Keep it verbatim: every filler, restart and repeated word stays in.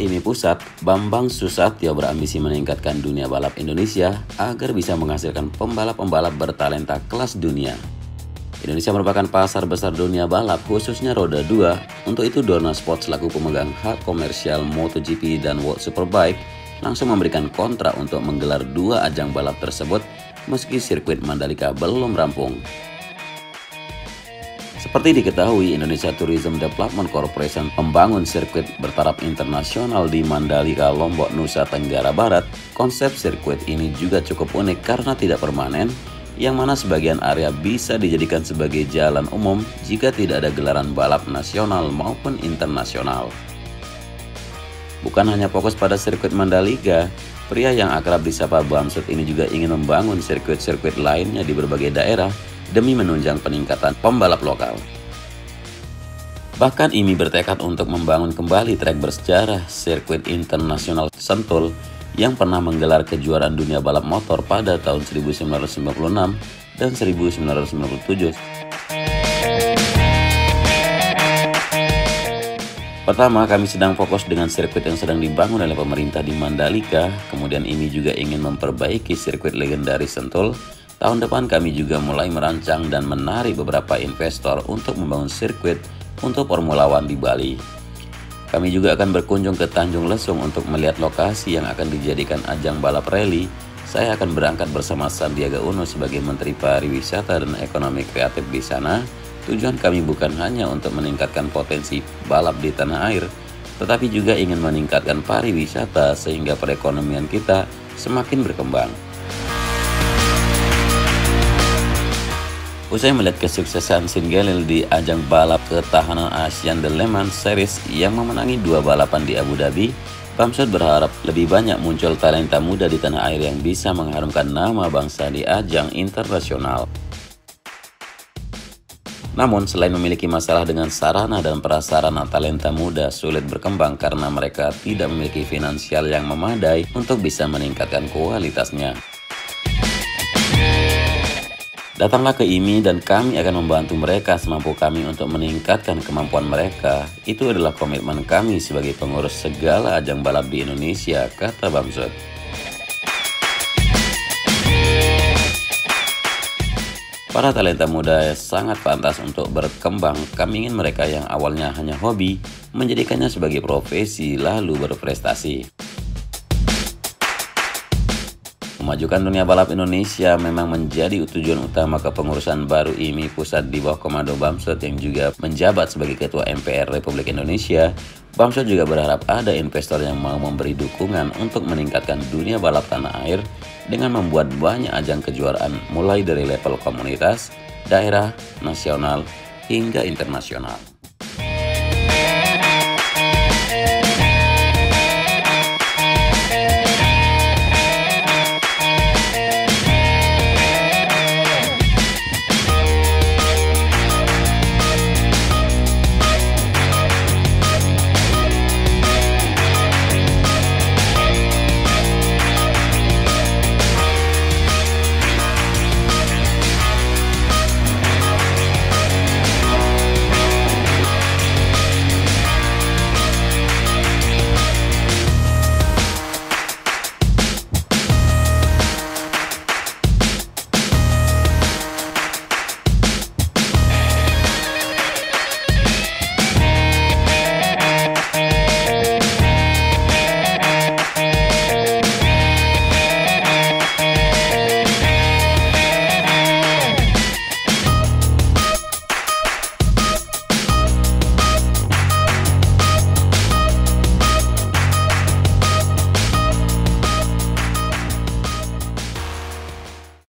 I M I Pusat, Bambang Susatyo berambisi meningkatkan dunia balap Indonesia agar bisa menghasilkan pembalap-pembalap bertalenta kelas dunia. Indonesia merupakan pasar besar dunia balap, khususnya roda dua. Untuk itu Dorna Sport selaku pemegang hak komersial MotoGP dan World Superbike langsung memberikan kontrak untuk menggelar dua ajang balap tersebut meski sirkuit Mandalika belum rampung. Seperti diketahui, Indonesia Tourism Development Corporation membangun sirkuit bertaraf internasional di Mandalika, Lombok, Nusa Tenggara Barat. Konsep sirkuit ini juga cukup unik karena tidak permanen, yang mana sebagian area bisa dijadikan sebagai jalan umum jika tidak ada gelaran balap nasional maupun internasional. Bukan hanya fokus pada sirkuit Mandalika, pria yang akrab disapa Bamsud ini juga ingin membangun sirkuit-sirkuit lainnya di berbagai daerah demi menunjang peningkatan pembalap lokal. Bahkan I M I bertekad untuk membangun kembali trek bersejarah sirkuit internasional Sentul yang pernah menggelar kejuaraan dunia balap motor pada tahun seribu sembilan ratus sembilan puluh enam dan seribu sembilan ratus sembilan puluh tujuh. Pertama, kami sedang fokus dengan sirkuit yang sedang dibangun oleh pemerintah di Mandalika. Kemudian I M I juga ingin memperbaiki sirkuit legendaris Sentul. Tahun depan kami juga mulai merancang dan menarik beberapa investor untuk membangun sirkuit untuk Formula One di Bali. Kami juga akan berkunjung ke Tanjung Lesung untuk melihat lokasi yang akan dijadikan ajang balap rally. Saya akan berangkat bersama Sandiaga Uno sebagai Menteri Pariwisata dan Ekonomi Kreatif di sana. Tujuan kami bukan hanya untuk meningkatkan potensi balap di tanah air, tetapi juga ingin meningkatkan pariwisata sehingga perekonomian kita semakin berkembang. Usai melihat kesuksesan Singelil di ajang balap ketahanan Asian The Le Mans Series yang memenangi dua balapan di Abu Dhabi, Bamsud berharap lebih banyak muncul talenta muda di tanah air yang bisa mengharumkan nama bangsa di ajang internasional. Namun, selain memiliki masalah dengan sarana dan prasarana, talenta muda sulit berkembang karena mereka tidak memiliki finansial yang memadai untuk bisa meningkatkan kualitasnya. Datanglah ke I M I dan kami akan membantu mereka semampu kami untuk meningkatkan kemampuan mereka. Itu adalah komitmen kami sebagai pengurus segala ajang balap di Indonesia, kata Bamsud. Para talenta muda sangat pantas untuk berkembang. Kami ingin mereka yang awalnya hanya hobi, menjadikannya sebagai profesi lalu berprestasi. Memajukan dunia balap Indonesia memang menjadi tujuan utama kepengurusan baru I M I Pusat di bawah komando Bamsud yang juga menjabat sebagai Ketua M P R Republik Indonesia. Bamsud juga berharap ada investor yang mau memberi dukungan untuk meningkatkan dunia balap tanah air dengan membuat banyak ajang kejuaraan mulai dari level komunitas, daerah, nasional, hingga internasional.